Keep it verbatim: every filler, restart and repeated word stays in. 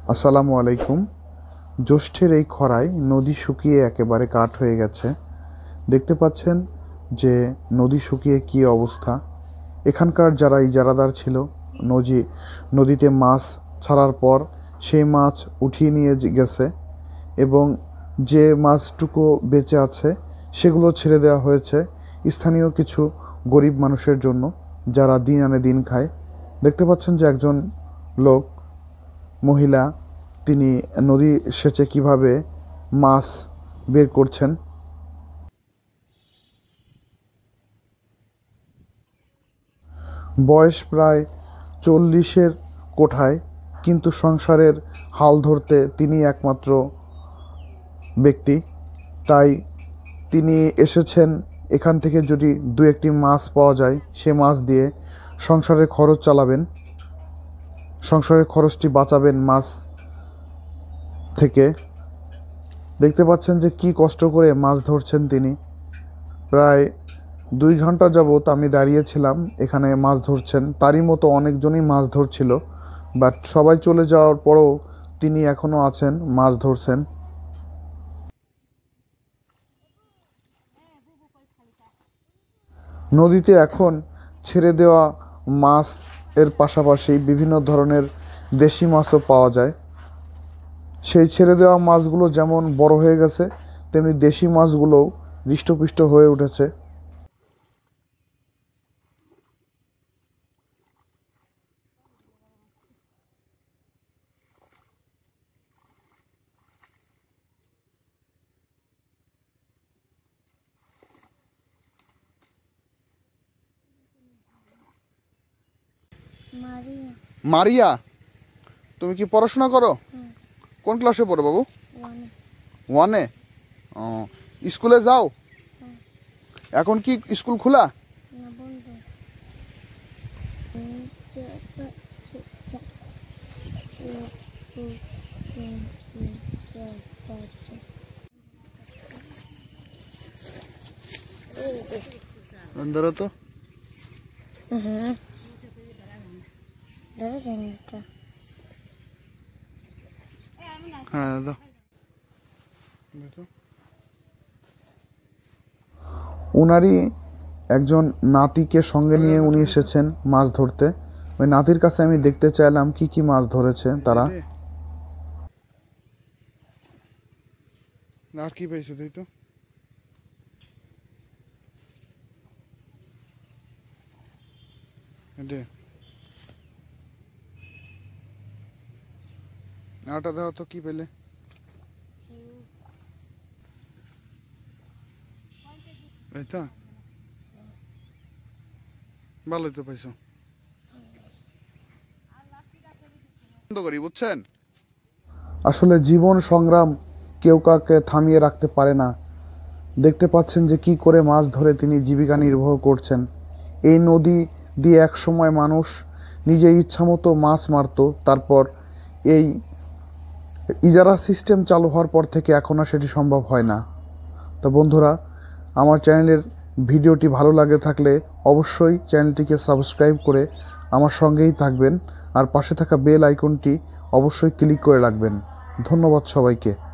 আসসালামু আলাইকুম। জ্যৈষ্ঠের এই খরায় নদী শুকিয়ে একেবারে কাঠ হয়ে গেছে। দেখতে পাচ্ছেন যে নদী শুকিয়ে কী অবস্থা। এখানকার যারা ইজারাদার ছিল, নদী নদীতে মাছ ছাড়ার পর সেই মাছ উঠিয়ে নিয়ে গেছে এবং যে মাছটুকু বেঁচে আছে সেগুলো ছেড়ে দেওয়া হয়েছে স্থানীয় কিছু গরিব মানুষের জন্য, যারা দিন আনে দিন খায়। দেখতে পাচ্ছেন যে একজন লোক, মহিলা, তিনি নদী সেচে কিভাবে মাছ বের করছেন। বয়স প্রায় চল্লিশের কোঠায়, কিন্তু সংসারের হাল ধরতে তিনি একমাত্র ব্যক্তি। তাই তিনি এসেছেন এখান থেকে যদি দু একটি মাছ পাওয়া যায় সে মাছ দিয়ে সংসারের খরচ চালাবেন, সংসারের খরচটি বাঁচাবেন মাছ থেকে। দেখতে পাচ্ছেন যে কি কষ্ট করে মাছ ধরছেন তিনি। প্রায় দুই ঘন্টা যাবৎ আমি দাঁড়িয়েছিলাম এখানে, মাছ ধরছেন। তারই মতো অনেকজনই মাছ ধরছিল, বাট সবাই চলে যাওয়ার পরও তিনি এখনও আছেন, মাছ ধরছেন। নদীতে এখন ছেড়ে দেওয়া মাছ এর পাশাপাশি বিভিন্ন ধরনের দেশি মাছও পাওয়া যায়। সেই ছেড়ে দেওয়া মাছগুলো যেমন বড় হয়ে গেছে, তেমনি দেশি মাছগুলোও হৃষ্টপুষ্ট হয়ে উঠেছে। মারিয়া, তুমি কি পড়াশোনা করো? কোন ক্লাসে পড়ো বাবু? ওয়ানে। ও, স্কুলে যাও? এখন কি স্কুল খোলা? ধরো তো। হ্যাঁ, দাও। উনারই একজন নাতিকে সঙ্গে নিয়ে উনি এসেছেন মাছ ধরতে। ওই নাতির কাছে আমি দেখতে চাইলাম কি কি মাছ ধরেছে তারা। আর কি পেয়েছে তাই তো? আটা দাও তো, কি পেলে? ভালোই তো পাইছো। বুঝছেন, আসলে জীবন সংগ্রাম কেউ কাউকে থামিয়ে রাখতে পারে না। দেখতে পাচ্ছেন যে কি করে মাছ ধরে তিনি জীবিকা নির্বাহ করছেন। এই নদী দিয়ে এক সময় মানুষ নিজে ইচ্ছা মতো মাছ মারত, তারপর এই ইজারা সিস্টেম চালু হওয়ার পর থেকে এখন আর সেটি সম্ভব হয় না। তো বন্ধুরা, আমার চ্যানেলের ভিডিওটি ভালো লাগে থাকলে অবশ্যই চ্যানেলটিকে সাবস্ক্রাইব করে আমার সঙ্গেই থাকবেন, আর পাশে থাকা বেল আইকনটি অবশ্যই ক্লিক করে রাখবেন। ধন্যবাদ সবাইকে।